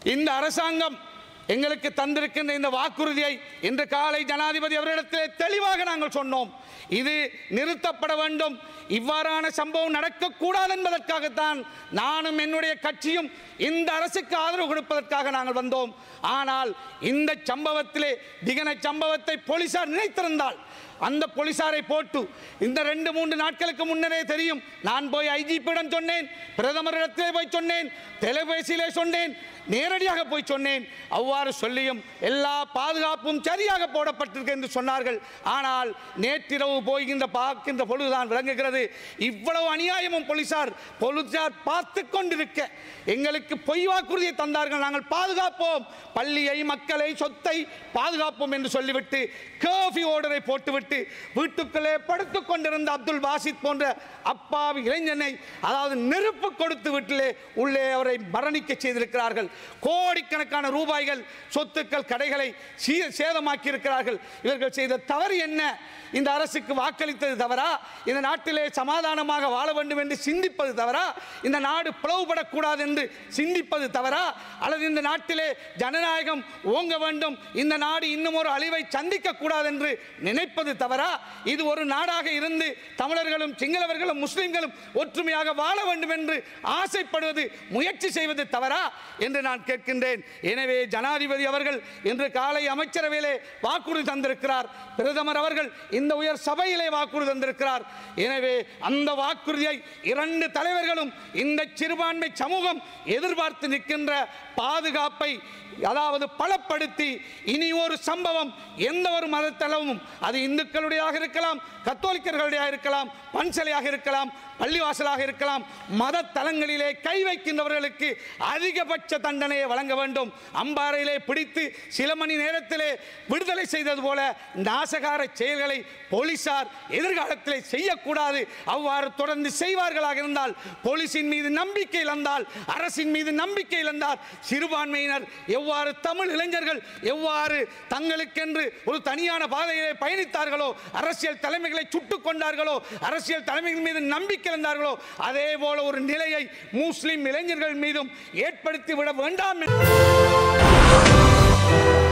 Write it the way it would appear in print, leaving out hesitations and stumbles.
இந்த அரசாங்கம் எங்களுக்கு தந்திருக்கின்ற இந்த வாக்குறுதியை இன்று காலை ஜனாதிபதி அவரிடத்திலே தெளிவாக நாங்கள் சொன்னோம். இது நிறுத்தப்பட வேண்டும், இவ்வாறான சம்பவம் நடக்கக்கூடாது என்பதற்காகத்தான் நானும் என்னுடைய கட்சியும் இந்த அரசுக்கு ஆதரவு கொடுப்பதற்காக நாங்கள் வந்தோம். ஆனால் இந்த சம்பவத்திலே திகன சம்பவத்தை போலீசார் நினைத்திருந்தால் அந்த போலீசாரை போட்டு இந்த 2-3 நாட்களுக்கு முன்னரே தெரியும். நான் போய் ஐஜிபியிடம் சொன்னேன், பிரதமரிடத்திலே போய் சொன்னேன், தொலைபேசியிலே சொன்னேன், நேரடியாக போய் சொன்னேன். அவ்வாறு சொல்லியும் எல்லா பாதுகாப்பும் சரியாக போடப்பட்டிருக்கு என்று சொன்னார்கள். ஆனால் நேற்றிரவு போய்கின்ற பார்க்கின்ற பொழுதுதான் விளங்குகிறது இவ்வளவு அநியாயமும் போலீசார் பார்த்து கொண்டிருக்க எங்களுக்கு பொய் வாக்குறுதியை தந்தார்கள். நாங்கள் பாதுகாப்போம், பள்ளியை, மக்களை, சொத்தை பாதுகாப்போம் என்று சொல்லிவிட்டு கர்ஃபியூ ஆர்டரை போட்டுவிட்டு வீட்டுக்குள்ளே படுத்துக் கொண்டிருந்த அப்துல் பாசித் போன்ற அப்பாவி இளைஞனை அதாவது நெருப்பு கொடுத்து வீட்டிலே உள்ளே அவரை மரணிக்க செய்திருக்கிறார்கள். கோடிக்கணக்கான ரூபாய்கள் சொத்துக்கள், கடைகளை சேதமாக்கி இருக்கிறார்கள். இவர்கள் செய்த தவறு என்ன? இந்த அரசுக்கு வாக்களித்தது தவறா? இந்த நாட்டிலே சமாதானமாக வாழ வேண்டும் என்று சிந்திப்பது தவறா? இந்த நாடு பிளவுபடக்கூடாது என்று சிந்திப்பது தவறா? அல்லது இந்த நாட்டிலே ஜனநாயகம் ஓங்க வேண்டும், இந்த நாடு இன்னும் ஒரு அழிவை சந்திக்க கூடாது என்று நினைப்பது தவறா? இது ஒரு நாடாக இருந்து தமிழர்களும் சிங்களவர்களும் முஸ்லிம்களும் ஒற்றுமையாக வாழ வேண்டும் என்று ஆசைப்படுவது, முயற்சி செய்வது தவறா என்று நான் கேட்கின்றேன். எனவே ஜனாதிபதி அவர்கள் இன்று காலை அமைச்சரவையிலே வாக்குறுதி தந்திருக்கிறார். பிரதமர் அவர்கள் இந்த உயர் சபையிலே வாக்குறுதி தந்திருக்கிறார். எனவே அந்த வாக்குறுதியை 2 தலைவர்களும் இந்த சிறுபான்மை சமூகம் எதிர்பார்த்து நிற்கின்ற பாதுகாப்பை அதாவது பலப்படுத்தி இனி ஒரு சம்பவம் எந்த ஒரு மதத்தளவும், அது இந்துக்களுடையாக இருக்கலாம், கத்தோலிக்கர்களுடையாக இருக்கலாம், பன்சலையாக இருக்கலாம், பள்ளிவாசலாக இருக்கலாம், மத தலங்களிலே கை வைக்கின்றவர்களுக்கு அதிகபட்ச தண்டனையை வழங்க வேண்டும். அம்பாறையிலே பிடித்து சில மணி நேரத்திலே விடுதலை செய்தது போல நாசகார செயல்களை போலீசார் எதிர்காலத்திலே செய்யக்கூடாது. அவ்வாறு தொடர்ந்து செய்வார்களாக இருந்தால், போலீசின் மீது நம்பிக்கை இழந்தால், அரசின் மீது நம்பிக்கை இழந்தால், சிறுபான்மையினர் எவ்வாறு தமிழ் இளைஞர்கள் எவ்வாறு தங்களுக்கென்று ஒரு தனியான பாதையிலே பயணித்தார்களோ, அரசியல் தலைமைகளை சுட்டுக் கொண்டார்களோ, அரசியல் தலைமைகள் மீது நம்பிக்கை இழந்தார்களோ, அதே போல ஒரு நிலையை முஸ்லிம் இளைஞர்கள் மீதும் ஏற்படுத்தி விட வேண்டாம்.